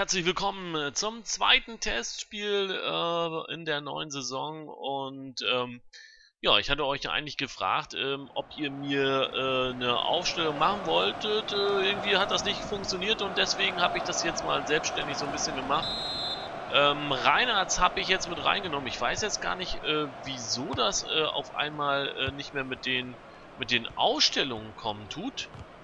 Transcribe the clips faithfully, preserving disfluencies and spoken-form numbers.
Herzlich willkommen äh, zum zweiten Testspiel äh, in der neuen Saison und ähm, ja, ich hatte euch ja eigentlich gefragt, ähm, ob ihr mir äh, eine Aufstellung machen wolltet. Äh, irgendwie hat das nicht funktioniert und deswegen habe ich das jetzt mal selbstständig so ein bisschen gemacht. Ähm, Reinhardt habe ich jetzt mit reingenommen. Ich weiß jetzt gar nicht, äh, wieso das äh, auf einmal äh, nicht mehr mit den mit den Ausstellungen kommen tut.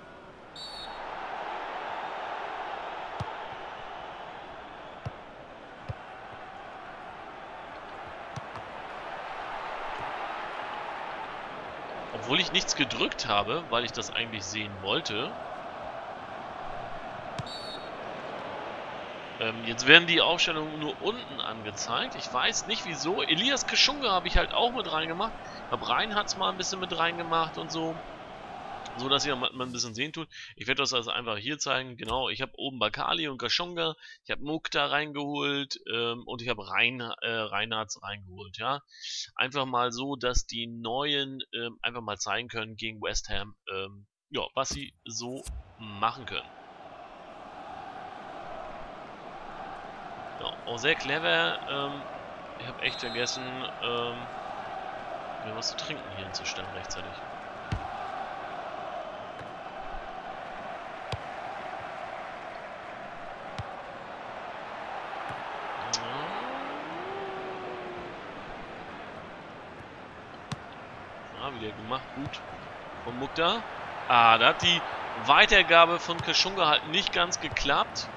Obwohl ich nichts gedrückt habe, weil ich das eigentlich sehen wollte. Ähm, jetzt werden die Aufstellungen nur unten angezeigt. Ich weiß nicht wieso. Elias Kashunga habe ich halt auch mit reingemacht. Ich glaube, Reinhardt es mal ein bisschen mit reingemacht und so. So, dass ihr mal ein bisschen sehen tut. Ich werde das also einfach hier zeigen. Genau, ich habe oben Bakali und Kashunga. Ich habe Mukta reingeholt ähm, und ich habe Rein, äh, Reinhardt reingeholt. Ja, einfach mal so, dass die Neuen ähm, einfach mal zeigen können gegen West Ham, ähm, ja, was sie so machen können. Ja, auch sehr clever. Ähm, ich habe echt vergessen, ähm, mir was zu trinken hier hinzustellen rechtzeitig. Ja, wieder gemacht, gut. Von Mukta. Ah, da hat die Weitergabe von Kashunga halt nicht ganz geklappt.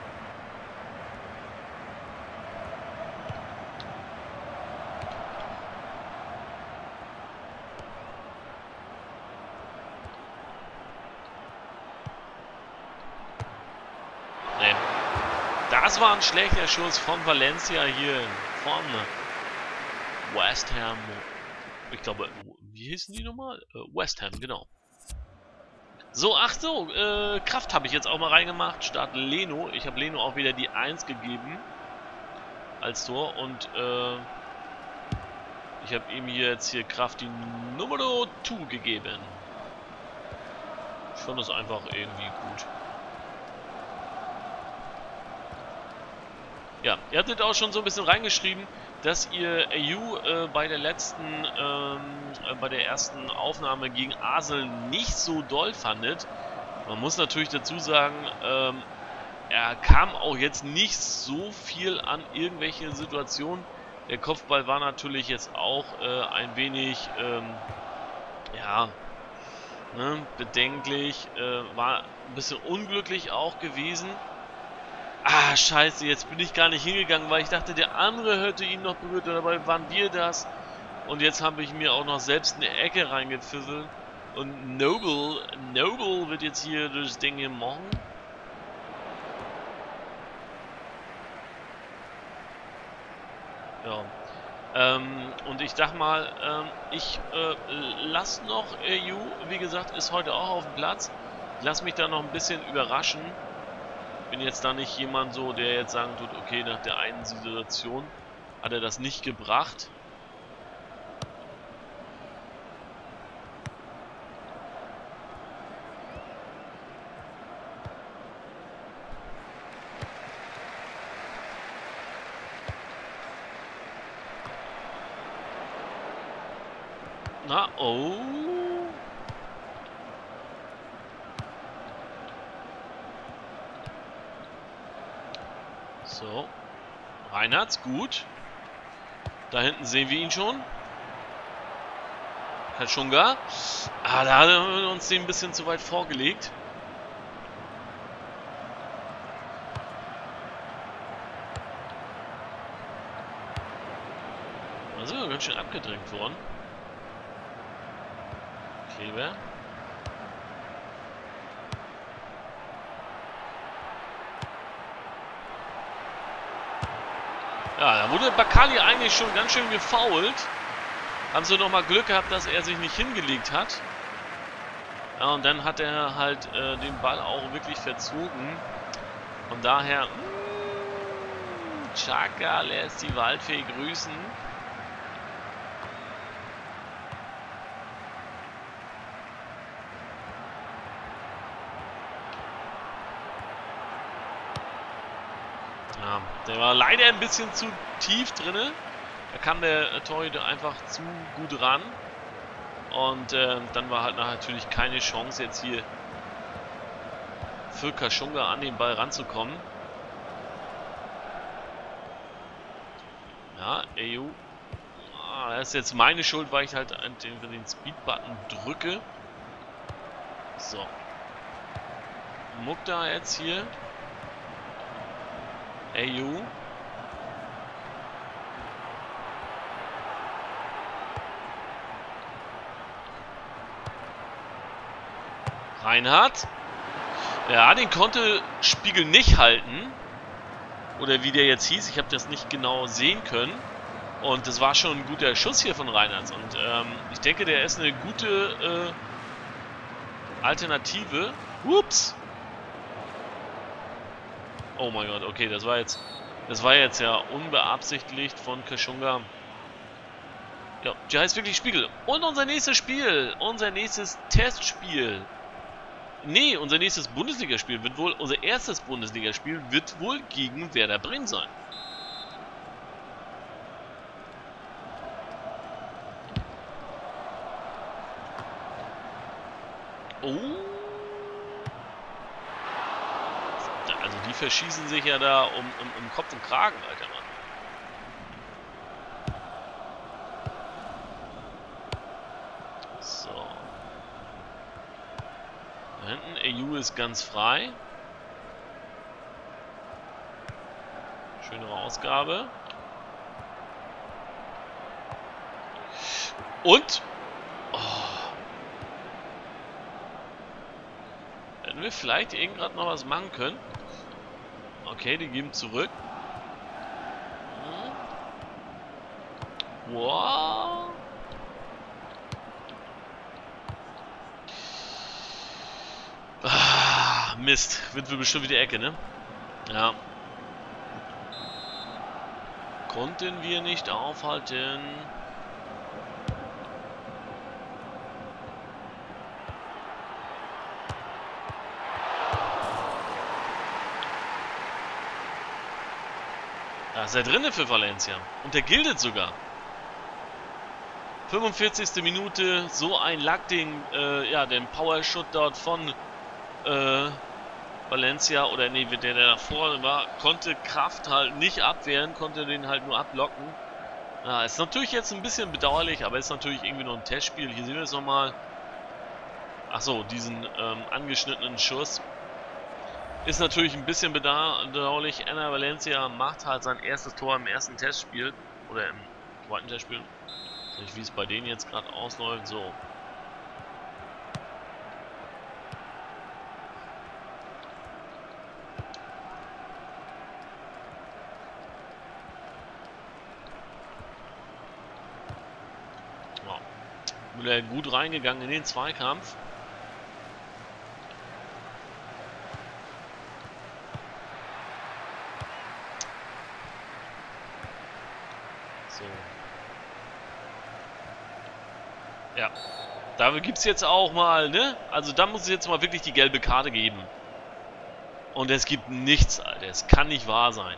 Nee. Das war ein schlechter Schuss von Valencia hier von West Ham. Ich glaube, wie hießen die nochmal? West Ham, genau. So, ach so, äh, Kraft habe ich jetzt auch mal reingemacht, statt Leno. Ich habe Leno auch wieder die eins gegeben als Tor und äh, ich habe ihm hier jetzt hier Kraft die Nummer zwei gegeben. Ich fand das einfach irgendwie gut. Ja, ihr hattet auch schon so ein bisschen reingeschrieben, dass ihr A U äh, bei der letzten, ähm, äh, bei der ersten Aufnahme gegen Arsenal nicht so doll fandet. Man muss natürlich dazu sagen, ähm, er kam auch jetzt nicht so viel an irgendwelche Situationen. Der Kopfball war natürlich jetzt auch äh, ein wenig, ähm, ja, ne, bedenklich, äh, war ein bisschen unglücklich auch gewesen. Ah, scheiße, jetzt bin ich gar nicht hingegangen, weil ich dachte, der andere hätte ihn noch berührt, dabei waren wir das. Und jetzt habe ich mir auch noch selbst eine Ecke reingepfiffelt. Und Noble, Noble wird jetzt hier das Ding hier machen. Ja. Ähm, und ich dachte mal, ähm, ich äh, lass noch A U, wie gesagt, ist heute auch auf dem Platz. Lass mich da noch ein bisschen überraschen. Bin jetzt da nicht jemand so, der jetzt sagen tut, okay, nach der einen Situation hat er das nicht gebracht. Na, oh. So. Reinhardt, gut. Da hinten sehen wir ihn schon. Kashunga. Ah, da hat er uns den ein bisschen zu weit vorgelegt. Da sind wir ganz schön abgedrängt worden. Kleber. Ja, da wurde Bakali eigentlich schon ganz schön gefoult. Haben sie nochmal Glück gehabt, dass er sich nicht hingelegt hat. Ja, und dann hat er halt äh, den Ball auch wirklich verzogen. Von daher, mh, Xhaka lässt die Waldfee grüßen. Der war leider ein bisschen zu tief drinne. Da kam der äh, Torhüter einfach zu gut ran. Und äh, dann war halt natürlich keine Chance, jetzt hier für Kashunga an den Ball ranzukommen. Ja, E U. Ah, das ist jetzt meine Schuld, weil ich halt den, den Speed-Button drücke. So. Mukta jetzt hier. E U. Reinhardt. Ja, den konnte Spiegel nicht halten. Oder wie der jetzt hieß. Ich habe das nicht genau sehen können. Und das war schon ein guter Schuss hier von Reinhardt. Und ähm, ich denke, der ist eine gute äh, Alternative. Ups. Oh mein Gott, okay, das war jetzt das war jetzt ja unbeabsichtigt von Kashunga. Ja, die heißt wirklich Spiegel. Und unser nächstes Spiel, unser nächstes Testspiel. Nee, unser nächstes Bundesligaspiel wird wohl, unser erstes Bundesligaspiel wird wohl gegen Werder Bremen sein. Oh. Also die verschießen sich ja da um, um, um Kopf und Kragen, alter Mann. So. Da hinten, E U ist ganz frei. Schöne Ausgabe. Und... Oh. Hätten wir vielleicht eben gerade noch was machen können. Okay, die geben zurück. Hm. Wow. Ah, Mist. Wird wohl bestimmt wieder Ecke, ne? Ja. Konnten wir nicht aufhalten. Da ist er drinne für Valencia. Und der gildet sogar. fünfundvierzigste Minute. So ein Lackding. Äh, ja, den Power-Shot dort von äh, Valencia. Oder nee, der, der davor war, konnte Kraft halt nicht abwehren. Konnte den halt nur abblocken. Ja, ist natürlich jetzt ein bisschen bedauerlich. Aber ist natürlich irgendwie noch ein Testspiel. Hier sehen wir es nochmal. Achso, diesen ähm, angeschnittenen Schuss. Ist natürlich ein bisschen bedauerlich. Enner Valencia macht halt sein erstes Tor im ersten Testspiel. Oder im zweiten Testspiel. Nicht, wie es bei denen jetzt gerade ausläuft. So. Wow. Müller gut reingegangen in den Zweikampf. So. Ja. Dafür gibt es jetzt auch mal, ne? Also da muss es jetzt mal wirklich die gelbe Karte geben. Und es gibt nichts, Alter. Es kann nicht wahr sein.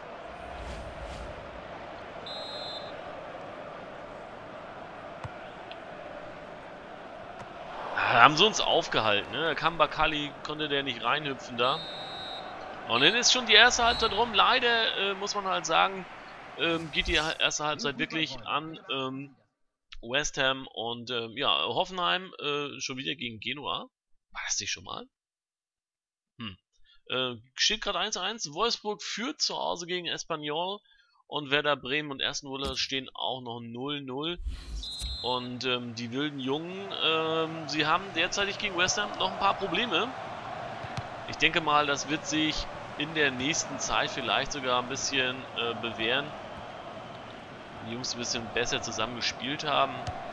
Da haben sie uns aufgehalten, ne? Da kam Bakali, konnte der nicht reinhüpfen da. Und dann ist schon die erste Halbzeit rum. Leider äh, muss man halt sagen, ähm, geht die erste Halbzeit wirklich an ähm, West Ham und ähm, ja, Hoffenheim äh, schon wieder gegen Genua. War das nicht schon mal? Hm. Äh, steht gerade eins zu eins. Wolfsburg führt zu Hause gegen Espanyol und Werder Bremen und Aston Villa stehen auch noch null null. Und ähm, die wilden Jungen, ähm, sie haben derzeitig gegen West Ham noch ein paar Probleme. Ich denke mal, das wird sich in der nächsten Zeit vielleicht sogar ein bisschen äh, bewähren. Die Jungs ein bisschen besser zusammen gespielt haben.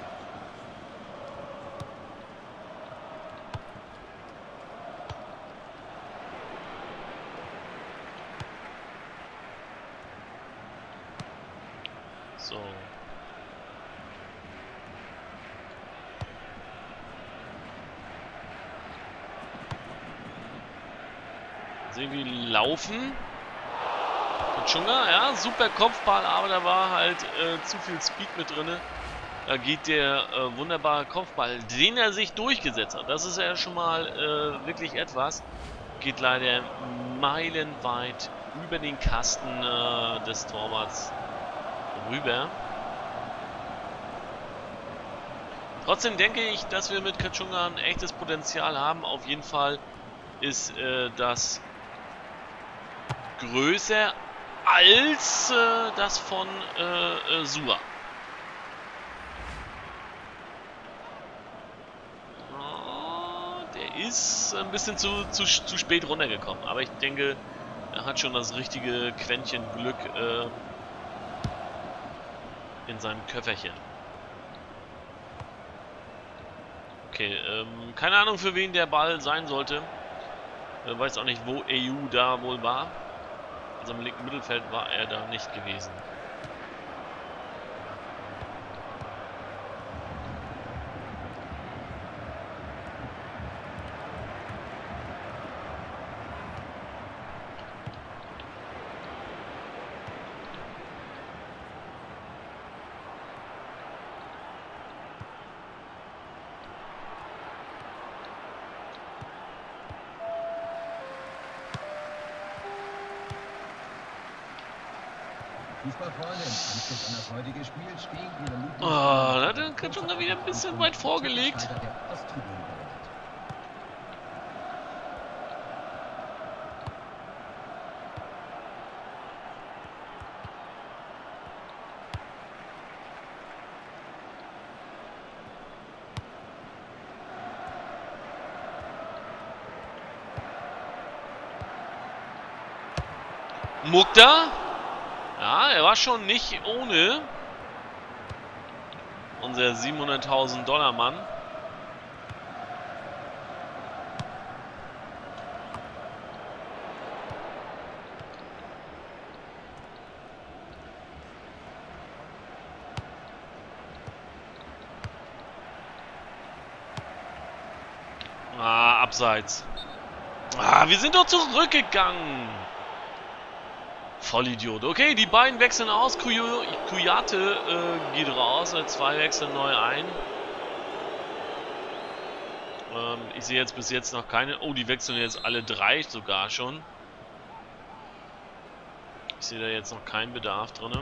So. Sehen wir laufen. Kachunga, ja, super Kopfball, aber da war halt äh, zu viel Speed mit drin. Da geht der äh, wunderbare Kopfball, den er sich durchgesetzt hat. Das ist ja schon mal äh, wirklich etwas. Geht leider meilenweit über den Kasten äh, des Torwarts rüber. Trotzdem denke ich, dass wir mit Kachunga ein echtes Potenzial haben. Auf jeden Fall ist äh, das größer als äh, das von äh, äh, Sua. Oh, der ist ein bisschen zu, zu, zu spät runtergekommen. Aber ich denke, er hat schon das richtige Quäntchen Glück äh, in seinem Köfferchen. Okay, ähm, keine Ahnung, für wen der Ball sein sollte. Ich weiß auch nicht, wo E U da wohl war. Also im linken Mittelfeld war er da nicht gewesen. Fußballfreunde, im Anschluss an das heutige Spiel stehen ihre Lieblings- Oh, da hat der Kachunga wieder ein bisschen weit vorgelegt. der Osttribüne gelandet. Mukta. Ja, er war schon nicht ohne. Unser siebenhunderttausend Dollar Mann. Ah, abseits. Ah, wir sind doch zurückgegangen. Vollidiot. Okay, die beiden wechseln aus. Kuyate äh, geht raus. Zwei wechseln neu ein. Ähm, ich sehe jetzt bis jetzt noch keine. Oh, die wechseln jetzt alle drei sogar schon. Ich sehe da jetzt noch keinen Bedarf drin.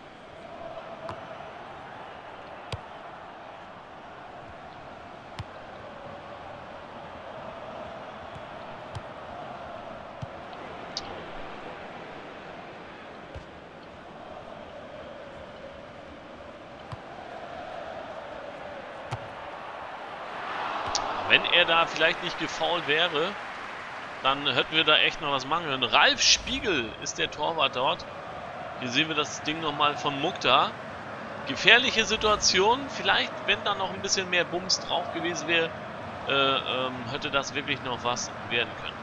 Wenn er da vielleicht nicht gefoult wäre, dann hätten wir da echt noch was machen können. Ralf Spiegel ist der Torwart dort. Hier sehen wir das Ding nochmal von Mukta. Gefährliche Situation. Vielleicht, wenn da noch ein bisschen mehr Bums drauf gewesen wäre, äh, ähm, hätte das wirklich noch was werden können.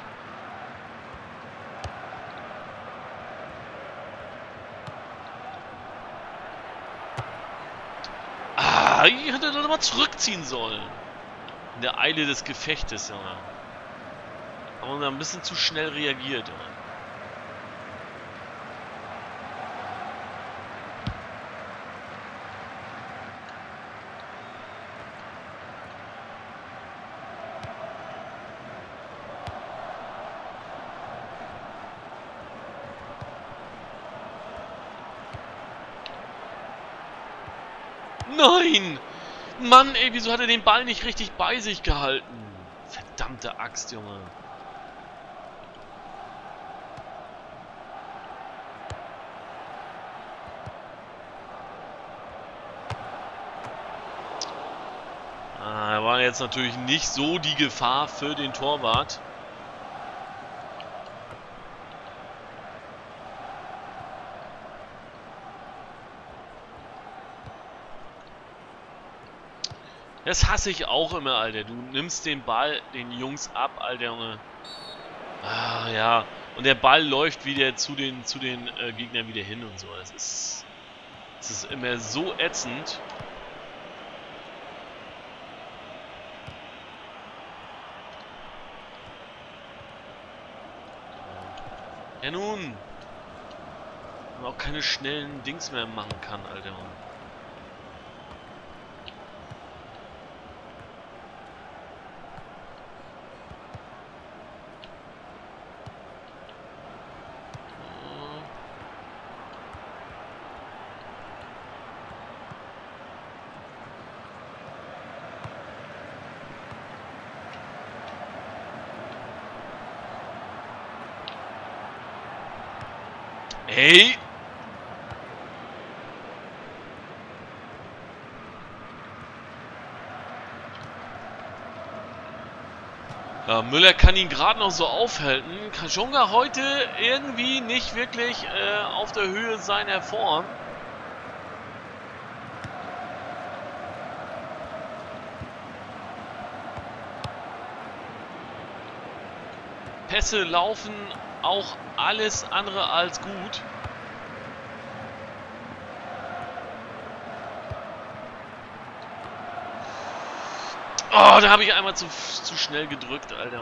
Ah, ich hätte doch mal zurückziehen sollen. In der Eile des Gefechtes, Junge. Haben wir da ein bisschen zu schnell reagiert, Junge. Nein! Mann, ey, wieso hat er den Ball nicht richtig bei sich gehalten? Verdammte Axt, Junge. Ah, er war jetzt natürlich nicht so die Gefahr für den Torwart. Das hasse ich auch immer, Alter. Du nimmst den Ball den Jungs ab, Alter, Junge. Ah, ja. Und der Ball läuft wieder zu den, zu den äh, Gegnern wieder hin und so. Das ist, das ist immer so ätzend. Ja nun. Und auch keine schnellen Dings mehr machen kann, Alter. Hey! Ja, Müller kann ihn gerade noch so aufhalten. Kachonga heute irgendwie nicht wirklich äh, auf der Höhe seiner Form. Pässe laufen auch alles andere als gut. Oh, da habe ich einmal zu, zu schnell gedrückt, Alter.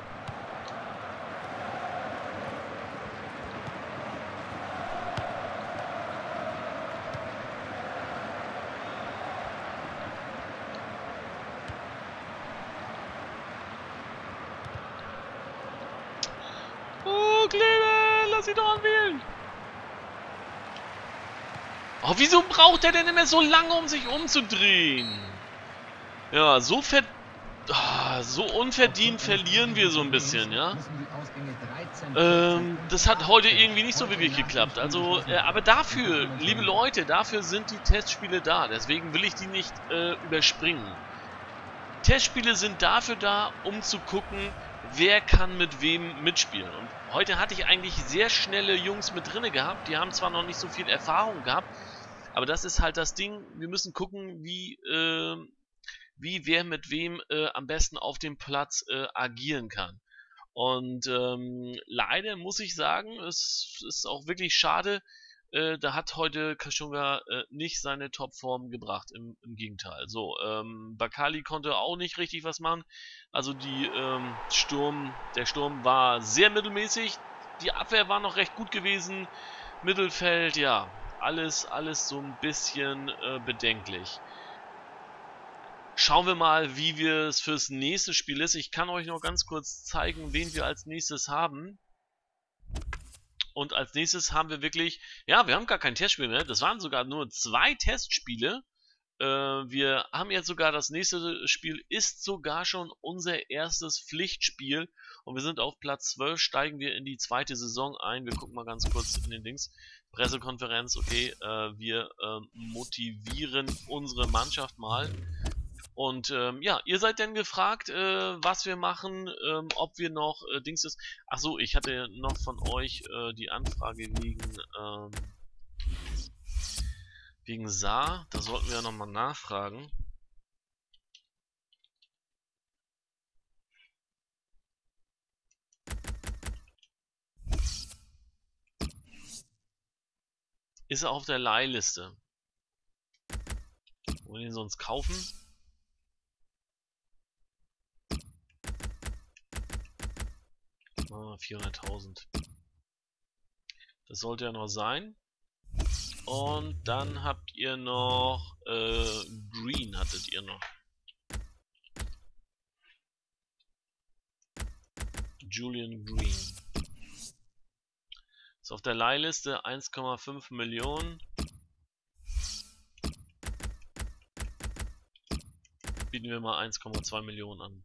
Oh, Klebe, lass ihn doch anwählen. Oh, wieso braucht er denn immer so lange, um sich umzudrehen? Ja, so ver ah, so unverdient verlieren wir so ein bisschen, ja. Ähm, das hat heute irgendwie nicht so wirklich geklappt. Also, äh, aber dafür, liebe Leute, dafür sind die Testspiele da. Deswegen will ich die nicht äh, überspringen. Testspiele sind dafür da, um zu gucken, wer kann mit wem mitspielen. Und heute hatte ich eigentlich sehr schnelle Jungs mit drinne gehabt. Die haben zwar noch nicht so viel Erfahrung gehabt, aber das ist halt das Ding. Wir müssen gucken, wie äh, wie wer mit wem äh, am besten auf dem Platz äh, agieren kann. Und ähm, leider muss ich sagen, es ist auch wirklich schade, äh, da hat heute Kachunga äh, nicht seine Topform gebracht, im, im Gegenteil. So, ähm, Bakali konnte auch nicht richtig was machen, also die ähm, Sturm, der Sturm war sehr mittelmäßig, die Abwehr war noch recht gut gewesen, Mittelfeld, ja, alles, alles so ein bisschen äh, bedenklich. Schauen wir mal, wie wir es fürs nächste Spiel ist. Ich kann euch noch ganz kurz zeigen, wen wir als nächstes haben. Und als nächstes haben wir wirklich, ja, wir haben gar kein Testspiel mehr. Das waren sogar nur zwei Testspiele. Äh, wir haben jetzt sogar, das nächste Spiel ist sogar schon unser erstes Pflichtspiel. Und wir sind auf Platz zwölf, steigen wir in die zweite Saison ein. Wir gucken mal ganz kurz in den Dings. Pressekonferenz, okay, äh, wir äh, motivieren unsere Mannschaft mal. Und ähm, ja, ihr seid dann gefragt, äh, was wir machen, ähm, ob wir noch äh, Dings ist. Achso, ich hatte noch von euch äh, die Anfrage wegen ähm, wegen Saar. Da sollten wir ja nochmal nachfragen. Ist er auf der Leihliste? Wollen wir ihn sonst kaufen? vierhunderttausend. Das sollte ja noch sein. Und dann habt ihr noch äh, Green hattet ihr noch. Julian Green. Ist auf der Leihliste eins Komma fünf Millionen. Bieten wir mal eins Komma zwei Millionen an.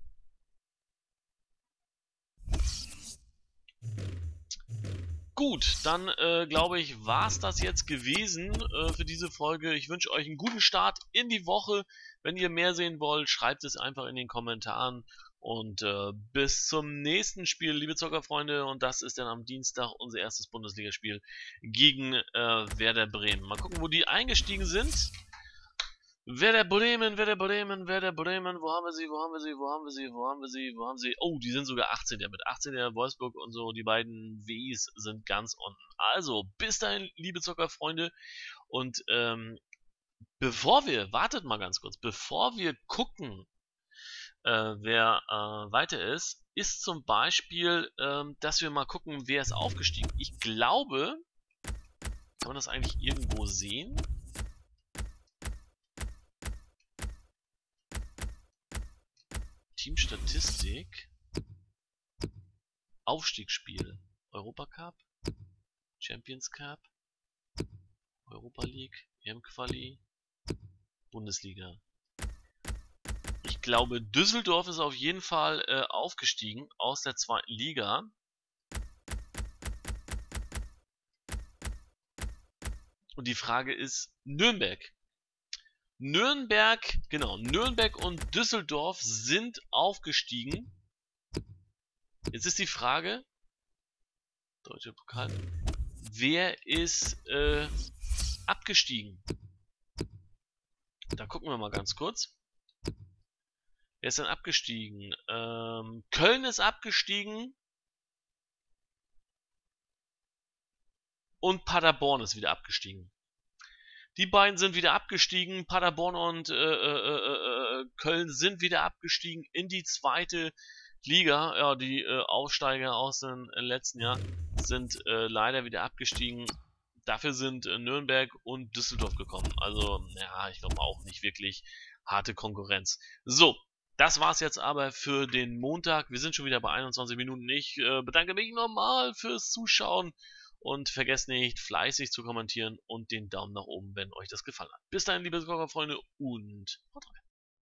Gut, dann äh, glaube ich, war es das jetzt gewesen äh, für diese Folge. Ich wünsche euch einen guten Start in die Woche. Wenn ihr mehr sehen wollt, schreibt es einfach in den Kommentaren. Und äh, bis zum nächsten Spiel, liebe Zockerfreunde. Und das ist dann am Dienstag unser erstes Bundesligaspiel gegen äh, Werder Bremen. Mal gucken, wo die eingestiegen sind. Werder Bremen, Werder Bremen, Werder Bremen, wo haben wir sie, wo haben wir sie, wo haben wir sie, wo haben wir sie, wo haben sie, oh, die sind sogar achtzehn mit achtzehn Wolfsburg und so, die beiden Ws sind ganz unten. Also, bis dahin, liebe Zockerfreunde, und ähm, bevor wir, wartet mal ganz kurz, bevor wir gucken, äh, wer äh, weiter ist, ist zum Beispiel, ähm, dass wir mal gucken, wer ist aufgestiegen. Ich glaube, Kann man das eigentlich irgendwo sehen? Teamstatistik. Aufstiegsspiel. Europacup. Champions Cup. Europa League. E M-Quali. Bundesliga. Ich glaube, Düsseldorf ist auf jeden Fall äh, aufgestiegen aus der zweiten Liga. Und die Frage ist Nürnberg. Nürnberg, genau, Nürnberg und Düsseldorf sind aufgestiegen. Jetzt ist die Frage, Deutsche Pokal, wer ist äh, abgestiegen? Da gucken wir mal ganz kurz. Wer ist denn abgestiegen? Ähm, Köln ist abgestiegen. Und Paderborn ist wieder abgestiegen. Die beiden sind wieder abgestiegen. Paderborn und äh, äh, äh, Köln sind wieder abgestiegen in die zweite Liga. Ja, die äh, Aufsteiger aus dem letzten Jahr sind äh, leider wieder abgestiegen. Dafür sind äh, Nürnberg und Düsseldorf gekommen. Also, ja, ich glaube auch nicht wirklich harte Konkurrenz. So, das war's jetzt aber für den Montag. Wir sind schon wieder bei einundzwanzig Minuten. Ich äh, bedanke mich nochmal fürs Zuschauen. Und vergesst nicht, fleißig zu kommentieren und den Daumen nach oben, wenn euch das gefallen hat. Bis dahin, liebe Soccer-Freunde, und haut rein.